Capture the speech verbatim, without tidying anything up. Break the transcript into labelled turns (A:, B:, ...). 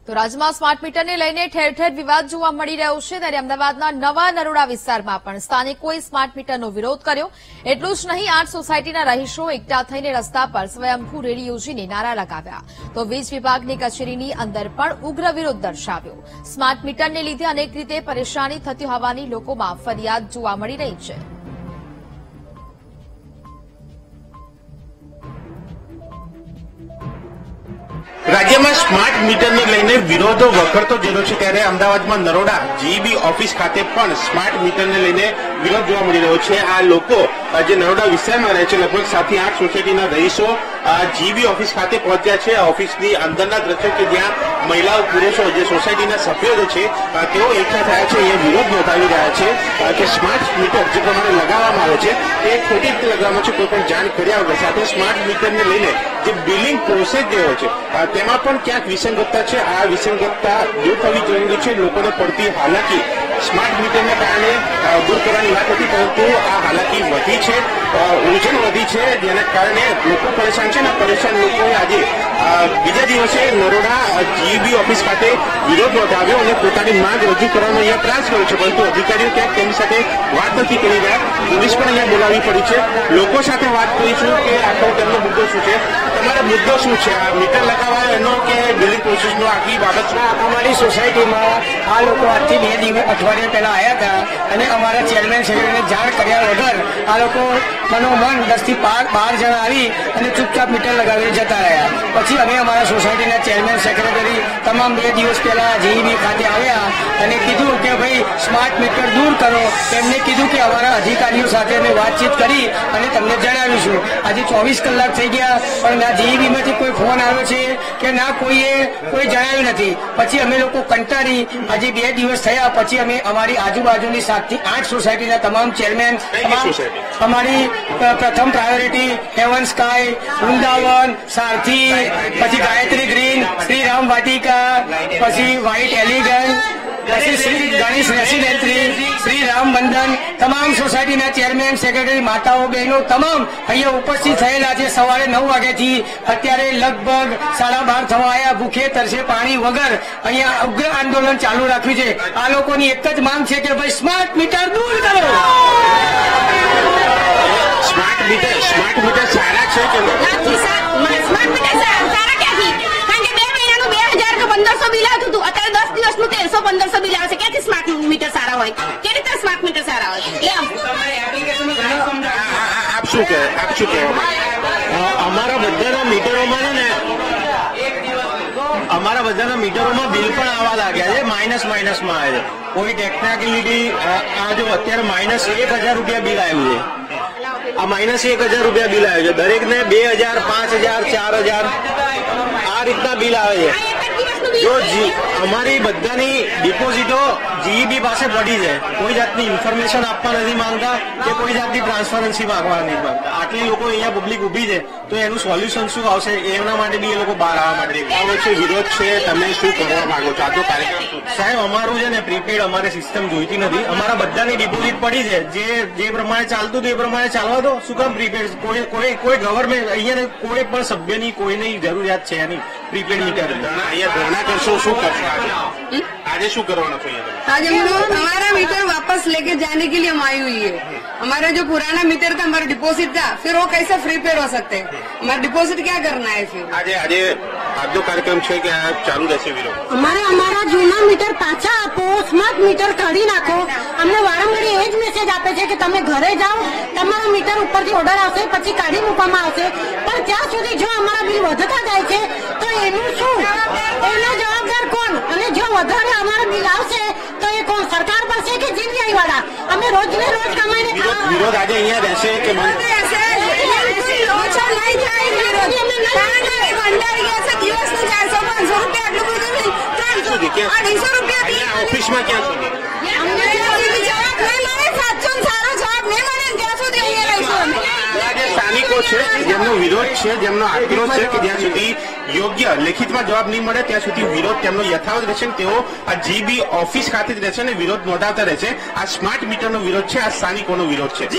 A: તો રાજ્યમાં સ્માર્ટ મીટરને લઈને ઠેર ઠેર વિવાદ જોવા મળી રહ્યો છે ત્યારે અમદાવાદના નવા નરોડા વિસ્તારમાં પણ સ્થાનિકોએ સ્માર્ટ મીટરનો વિરોધ કર્યો। એટલું જ નહીં, આઠ સોસાયટીના રહીશો એકઠા થઈને રસ્તા પર સ્વયંભૂ રેલી યોજીને નારા લગાવ્યા તો વીજ વિભાગની કચેરીની અંદર પણ ઉગ્ર વિરોધ દર્શાવ્યો। સ્માર્ટ મીટરને લીધે અનેક રીતે પરેશાની થતી હોવાની લોકોમાં ફરિયાદ જોવા મળી રહી છે।
B: राज्य में स्मार्ट मीटर ने लईने विरोधो वकरतो जरो छे त्यारे अमदावाद में नरोडा जीईबी ऑफिस खाते पण स्मार्ट मीटर ने लईने विरोध जोवा मळी रह्यो छे। आ लोको जे नरोडा विस्तारमां रहे छे लगभग सात થી आठ सोसायटीना रहीशो जीईबी ऑफिस खाते पहोंच्या छे। ऑफिसनी अंदરના દ્રશ્યો કે જ્યાં મહિલાઓ પુરુષો જે સોસાયટીના સભ્યો છે તેઓ એકઠા થયા છે એ વિરોધ નોંધાવી રહ્યા છે કે સ્માર્ટ મીટર જે પ્રમાણે લગાવવામાં આવે છે તે ખોટી રીતે લગાવવામાં છે, કોઈ પણ જાણ કર્યા વગર। સાથે સ્માર્ટ મીટરને લઈને જે બિલિંગ પ્રોસેસ જે હોય છે તેમાં પણ ક્યાંક વિસંગતતા છે। આ વિસંગતતા દૂર થવી જરૂરી છે। લોકોને પડતી હાલાકી સ્માર્ટ મીટરને કારણે દૂર કરવાની વાત હતી, પરંતુ આ હાલાકી વધી છે, ઓઝન વધી છે, જેના કારણે લોકો પરેશાન છે। પરેશાન લોકોએ આજે બીજા દિવસે નરોડા જીઈબી ઓફિસ ખાતે વિરોધ નોંધાવ્યો અને પોતાની માંગ રજૂ કરવાનો અહીંયા પ્રયાસ કર્યો છે, પરંતુ અધિકારીઓ ક્યાંક તેની સાથે વાત નથી કરી રહ્યા। પોલીસ પણ અહીંયા બોલાવવી પડી છે। લોકો સાથે વાત કરીશું કે આખો તેમનો મુદ્દો શું છે, તમારો મુદ્દો શું છે, આ મીટર લગાવવાનો એનો કે બિલિંગ પ્રોસેસનો આખી બાબત છે।
C: અમારી સોસાયટીમાં આ લોકો આજથી બે દિવસ અઠવાડિયા પહેલા આવ્યા હતા અને અમારા ચેરમેન સેક્રેટરીને જાણ કર્યા વગર આ લોકો મનોમન દસ થી બાર જણા આવી અને ચૂપચાપ મીટર લગાવીને જતા રહ્યા। પછી અમે અમારા સોસાયટીના ચેરમેન સેક્રેટરી તમામ બે દિવસ પહેલા જીઈબી ખાતે આવ્યા અને કીધું કે ભાઈ સ્માર્ટ મીટર દૂર કરો। તેમને કીધું કે અમારા અધિકારીઓ સાથે અમે વાતચીત કરી અને તમને જણાવીશું। આજે ચોવીસ કલાક થઈ ગયા પણ ના જીઈબીમાંથી કોઈ ફોન આવ્યો છે કે ના કોઈએ કોઈ જણાવ્યું નથી। પછી અમે લોકો કંટાળી આજે બે દિવસ થયા પછી અમે અમારી આજુબાજુની સાત થી આઠ સોસાયટીના તમામ ચેરમેન, અમારી પ્રથમ priority Heaven Sky, Vrindavan, Sarathi, પછી ગાયત્રી ગ્રીન, શ્રીરામ વાટિકા, પછી વ્હાઇટ એલિગન્સ, પછી શ્રી ગણેશ રેસિડેન્સી, શ્રી રામ બંધન, તમામ સોસાયટીના ચેરમેન સેક્રેટરી, માતાઓ બહેનો તમામ અહીંયા ઉપસ્થિત થયેલા છે। સવારે નવ વાગ્યાથી અત્યારે લગભગ સાડા બાર થવા આવ્યા। ભૂખે તરસે પાણી વગર અહીંયા ઉગ્ર આંદોલન ચાલુ રાખ્યું છે। આ લોકોની એક જ માંગ છે કે ભાઈ સ્માર્ટ મીટર દૂર કરો।
B: સ્માર્ટ મીટર સ્માર્ટ મીટર સારા છે કે
D: સ્માર્ટ મીટર સારા ક્યાંથી? કારણ કે બે મહિનાનું બે હજાર કે પંદરસો બિલ આવતું હતું, અત્યારે દસ દિવસનું તેરસો પંદરસો બિલ આવશે। ક્યાંથી સ્માર્ટ મીટર સારા હોય? કેવી રીતે સ્માર્ટ મીટર સારા હોય?
B: આપ શું કહે આપ શું કહેવા
E: અમારા બધાના મીટરોમાં ને અમારા બધાના મીટરોમાં બિલ પણ આવવા લાગ્યા છે, માઇનસ માઇનસમાં આવે છે। કોઈ ટેકનિકલિટી આ જો અત્યારે માઇનસ એક હજાર રૂપિયા બિલ આવ્યું છે, આ માઇનસ એક હજાર રૂપિયા બિલ આવ્યું છે। દરેકને બે હજાર પાંચ હજાર ચાર હજાર આ રીતના બિલ આવે છે। જો અમારી બધાની ડિપોઝિટો જીઈબી પાસે પડી છે, કોઈ જાતની ઇન્ફોર્મેશન આપવા નથી માંગતા કે કોઈ જાતની ટ્રાન્સપરન્સી માંગવા નથી માંગતા। આટલી લોકો અહીંયા પબ્લિક ઉભી છે તો એનું સોલ્યુશન શું આવશે એના માટે બી એ લોકો બહાર આવવા માટે
B: છે, વિરોધ છે। તમે શું કરવા માંગો છો? આજનો કાર્યક્રમ
E: સાહેબ અમારું છે ને પ્રીપેડ અમારે સિસ્ટમ જોઈતી નથી। અમારા બધાની ડિપોઝિટ પડી છે, જે જે પ્રમાણે ચાલતું હતું એ પ્રમાણે ચાલવા દો। શું કામ પ્રીપેડ? કોઈ કોઈ કોઈ ગવર્મેન્ટ અહીંયા કોઈ પણ સભ્યની કોઈની જરૂરિયાત છે નહીં પ્રીપેડ મીટર।
B: અહીંયા ધરણા કરશો, શું કરશો આજે? શું करवाना चाहिए?
F: आज हम लोग हमारा मीटर वापस लेके जाने के लिए हम आई हुई है। हमारा जो पुराना मीटर था, हमारा डिपॉजिट था, फिर वो कैसे फ्री पेड हो सकते हैं? हमारा डिपॉजिट क्या करना है फिर?
B: आज आज आज जो कार्यक्रम है कि चालू रहશે વિરોધ।
G: અમારે અમારા જૂના મીટર પાછા આપો, સ્માર્ટ મીટર કાઢી નાખો। અમને વારંવાર એ જ મેસેજ આપે છે કે તમે ઘરે જાઓ, તમારા મીટર ઉપરથી ઓર્ડર આવશે, પછી કાઢી મૂકવામાં આવશે। પણ ત્યાં સુધી જો અમારા બિલ વધતા જાય છે તો એનું શું? એનો જવાબદાર કોણ? અને જો વધારે અમારા બિલ આવશે તો એ કોણ? સરકાર પાસે કે જીવીઆઈ વાળા? અમે રોજ ને રોજ કમાઈને
B: વિરોધ આજે અહીંયા રહેશે કે ઓફિસમાં ક્યાં સુધી સ્થાનિકો છે જેમનો વિરોધ છે, જેમનો આક્રોશ છે કે જ્યાં સુધી યોગ્ય લેખિતમાં જવાબ નહીં મળે ત્યાં સુધી વિરોધ તેમનો યથાવત રહેશે। તેઓ આ જીબી ઓફિસ ખાતે જ રહેશે અને વિરોધ નોંધાવતા રહેશે। આ સ્માર્ટ મીટરનો વિરોધ છે, આ સ્થાનિકોનો વિરોધ છે।